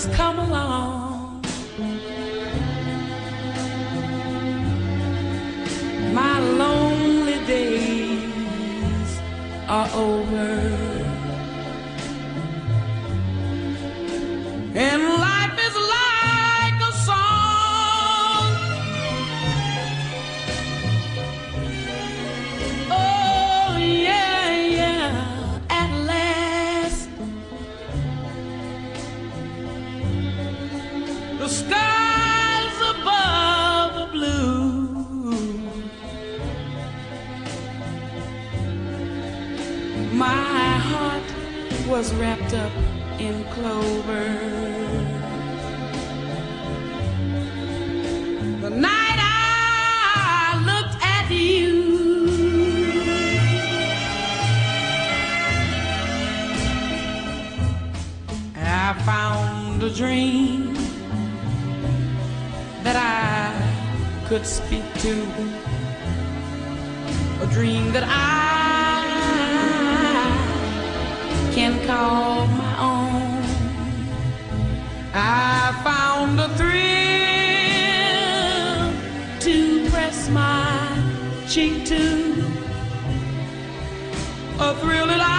has come along. My lonely days are over, and life is like a song. Oh yeah, yeah, at last the skies above the blue. My heart was wrapped up in clover. The night I looked at you, I found a dream that I could speak to, a dream that I can call my own. I found a thrill to press my cheek to, a thrill that